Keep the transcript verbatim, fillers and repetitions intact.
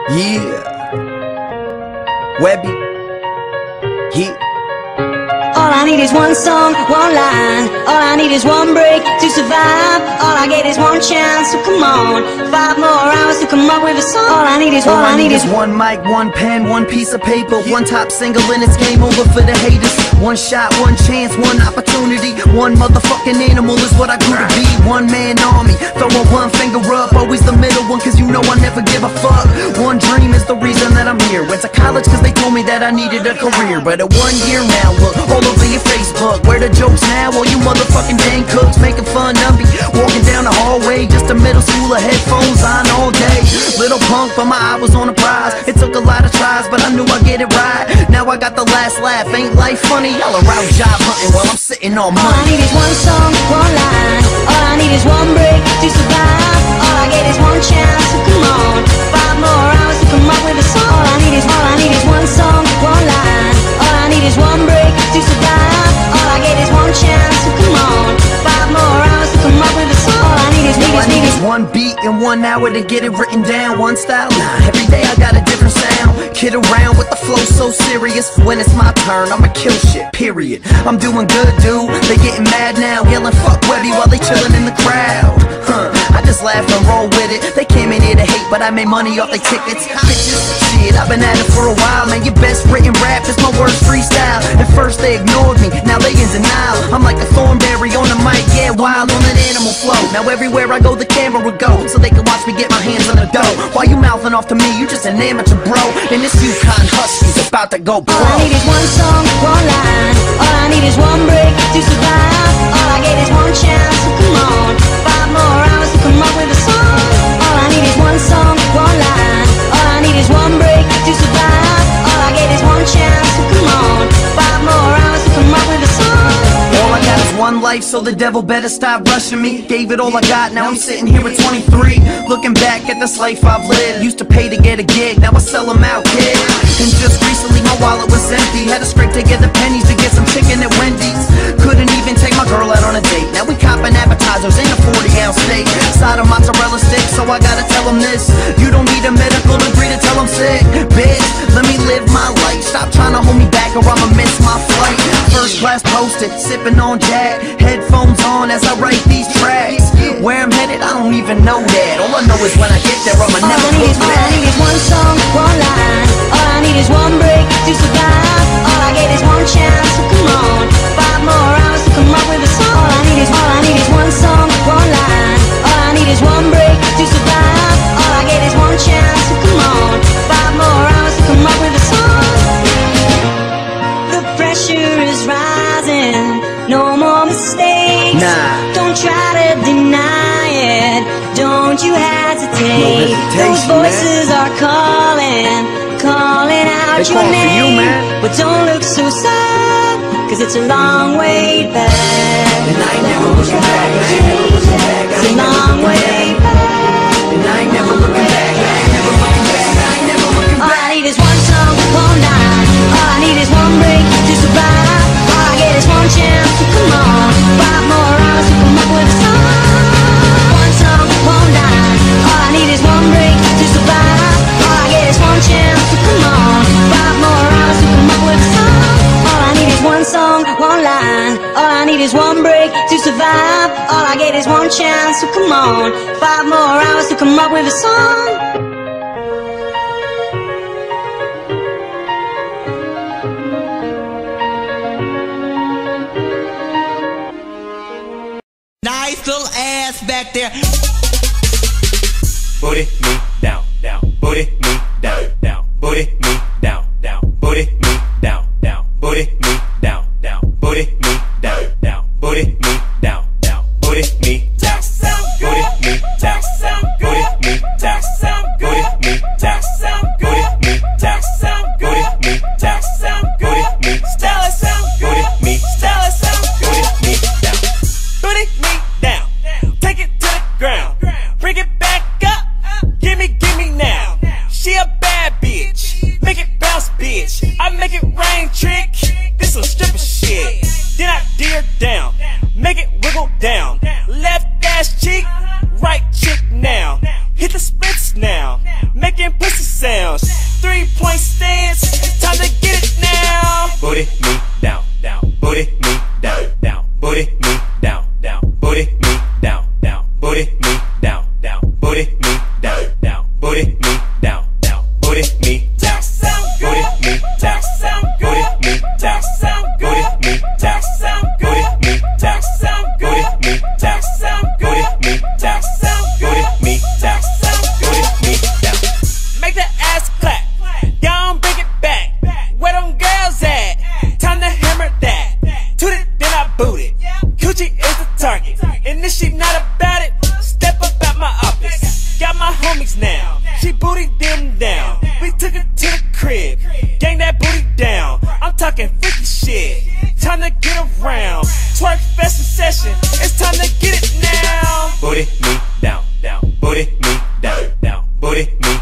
Yeah. Webby. Yeah. All I need is one song, one line. All I need is one break to survive. All I get is one chance, so come on. Five more hours to come up with a song. All I need is All all I I need need is one mic, one pen, one piece of paper, one top single, and it's game over for the haters. One shot, one chance, one opportunity. One motherfucking animal is what I grew to be. One man army, throwing one finger up. Always the middle one, cause you know I never give a fuck. One dream is the reason that I'm here. Went to college cause they told me that I needed a career. But at one year now, look, all over your Facebook. Where the jokes now? All you motherfucking dang cooks making fun of me. Walking down the hallway, just a middle schooler, headphones on all day. Little punk, but my eye was on the prize. It took a lot of tries, but I knew I'd get it right. Now I got the last laugh, ain't life funny? Y'all are out job hunting while I'm sitting on money. All I need is one song, one line. All I need is one break to survive. All I get is one chance, so come on. Five more hours to come up with a song. All I need is, all I need is one song, one line. All I need is one break to survive. All I get is one chance, so come on. Five more hours to come up with a song. All I need is, need All I is, need need is is one beat and one hour to get it written down. One style, nah, every day I got a different sound. Kid around with the flow so serious. When it's my turn, I'ma kill shit, period. I'm doing good, dude. They getting mad now, yelling fuck Webby while they chilling in the crowd. Huh, I just laugh and roll with it. They came in here to hate, but I made money off their tickets. Bitches, shit, I've been at it for a while, man. Your best written rap is my worst freestyle. At first they ignored me, now they in denial. I'm like a thornberry on the mic, yeah, wild on an animal flow. Now everywhere I go, the camera would go, so they can watch me get my hands on the dough. While you mouthing off to me, you just an amateur bro. And this Yukon Husky's about to go pro. All I need is one song, one line. All I need is one break to survive. All I get is one chance, so come on. Five more hours to come up with a song. All I need is one song, one line. All I need is one break to survive. All I get is one chance, so come on. Five more hours to come up with a song. All I got is one life, so the devil better stop rushing me. Gave it all I got, now I'm sitting here at twenty-three. Looking back at this life I've lived. Used to pay to get a gig, now I sell them out, kid. And just recently my wallet was empty. Had to scrape together pennies to get some chicken at Wendy's. Couldn't even take my girl out on a date. Now we copping appetizers in a forty ounce steak. Side of mozzarella stick, so I gotta tell them this. You don't need a medical degree to tell them sick. Bitch, let me live my life. Stop trying to hold me back or I'ma miss my flight. First class posted, sipping on Jack. Headphones on as I write these tracks. Where I'm headed, I don't even know that. All I know is when I get there, I'ma never look back. All I need is one song, one line. All I need is one break to survive. All I get is one chance, so come on. Five more hours to come up with a song. All I need is, all I need is one song, one line. All I need is one break to survive. All I get is one chance, so come on. Five more hours to come up with a song. The pressure is rising, no more mistakes. Nah. Don't try to deny it, don't you hesitate. No Those hesitation, voices man. are calling, calling out They your call for name. you, man. But don't look so sad, cause it's a long way back. And I ain't never looking back, I ain't never looking back. I It's a ain't never long looking way back. back. And I ain't never looking back, I ain't never looking back. I ain't never looking All back. I need is one song, one line. All I need is one break to survive. All I get is one chance, so come on. Five more hours to come up with a song. One song, one line. All I need is one break to survive. All I get is one chance, so come on. Five more hours to come up with a song. All I need is one song, one line. All I need is one break to survive. All I get is one chance, so come on. Five more hours to come up with a song. Nice little ass back there. Booty me down, down. Booty me down, down. Booty me down, down. Booty me down, down. Booty me down, down. Booty me down, down. Booty me down, down. Booty me down, down. Booty me down, down. Booty me down, down. Booty me down, down. Booty me down, down. Booty me down, down. Booty me down, down. Booty me down, down. Booty me down. Booty me down. Take it to the ground. Bring it back up. Gimme, gimme now. She a bad bitch. Make it bounce, bitch. I make it rain, trick. This a booty me